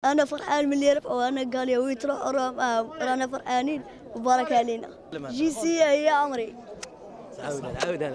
انا فرحان من اللي رفعوا. انا قال يا ويترا رانا فرحانين وبارك علينا. جنسيه هي عمري. عاود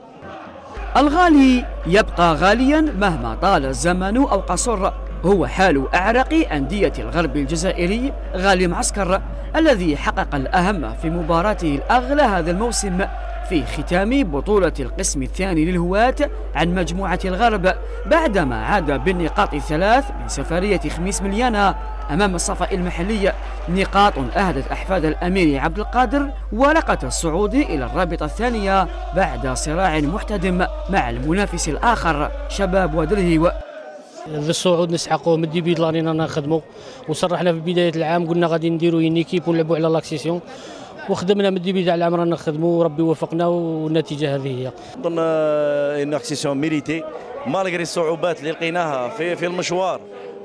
الغالي يبقى غاليا مهما طال الزمن أو قصر. هو حال أعرق أندية الغرب الجزائري غالي معسكر الذي حقق الأهم في مباراته الأغلى هذا الموسم في ختام بطولة القسم الثاني للهواة عن مجموعة الغرب، بعدما عاد بالنقاط الثلاث من سفرية خميس مليانة أمام الصفاء المحلي، نقاط أهدت أحفاد الأمير عبد القادر ورقة الصعود إلى الرابطة الثانية بعد صراع محتدم مع المنافس الآخر شباب ودرهيو. الصعود نسحقوه من الديبي لانينا نخدموا، وصرحنا في بداية العام قلنا غادي نديروا نيكيب ونلعبوا على لاكسيسيون، وخدمنا من الديبي تاع العام رانا نخدموا وربي وفقنا والنتيجه هذه هي. نظن ان اكسيسيون ميريتي مالغري الصعوبات اللي لقيناها في المشوار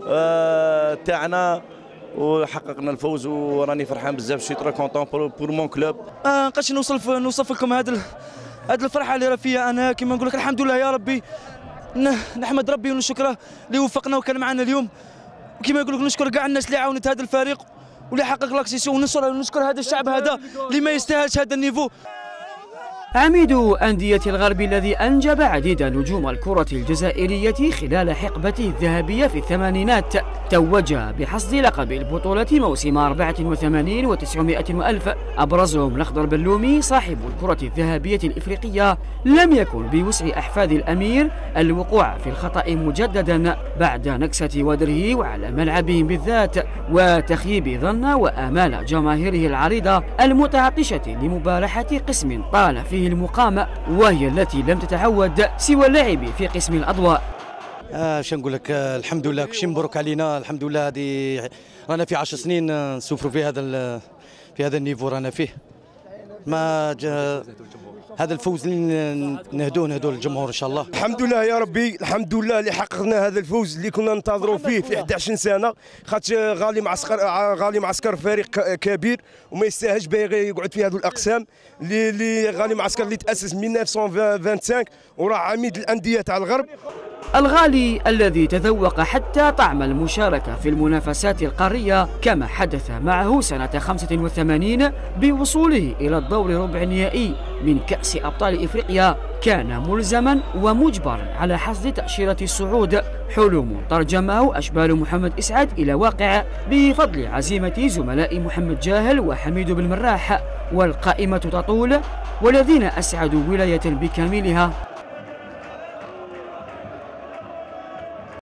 تاعنا، وحققنا الفوز وراني فرحان بزاف. سي تري كونطون بور مون كلوب. نبقاش نوصف لكم هذه الفرحه اللي راه فيها. انا كما نقول لك الحمد لله يا ربي، نحمد ربي ونشكره اللي وفقنا وكان معنا اليوم. وكما يقول لك نشكر كاع الناس اللي عاونت هذا الفريق واللي حقق لاكسيسيون، ونشكر هذا الشعب هذا اللي ما يستاهلش هذا النيفو. عميد أندية الغرب الذي أنجب عديد نجوم الكرة الجزائرية خلال حقبته الذهبية في الثمانينات توج بحصد لقب البطولة موسم 84 و900 وألف. أبرزهم الأخضر بلومي صاحب الكرة الذهبية الإفريقية. لم يكن بوسع أحفاد الأمير الوقوع في الخطأ مجددا بعد نكسة ودره وعلى ملعبهم بالذات وتخييب ظن وآمال جماهيره العريضة المتعطشة لمبارحة قسم طال فيه المقام، وهي التي لم تتعود سوى اللعب في قسم الأضواء. شنو نقول لك، الحمد لله كلشي مبروك علينا. الحمد لله هذه رانا في 10 سنين نسوفروا في هذا النيفو رانا فيه. ما هذا الفوز اللي نهدوه للجمهور ان شاء الله. الحمد لله يا ربي، الحمد لله اللي حققنا هذا الفوز اللي كنا ننتظروا فيه في 11 سنه. خاطر غالي معسكر فريق كبير وما يستاهلش باغي يقعد في هذه الاقسام. اللي غالي معسكر اللي تاسس 1925 وراه عميد الانديه تاع الغرب. الغالي الذي تذوق حتى طعم المشاركة في المنافسات القارية كما حدث معه سنة 85 بوصوله إلى الدور ربع النهائي من كأس أبطال إفريقيا، كان ملزما ومجبرا على حصد تأشيرة الصعود، حلم ترجمه أشبال محمد إسعد إلى واقع بفضل عزيمة زملاء محمد جاهل وحميد بالمراح. والقائمة تطول والذين أسعدوا ولاية بكاملها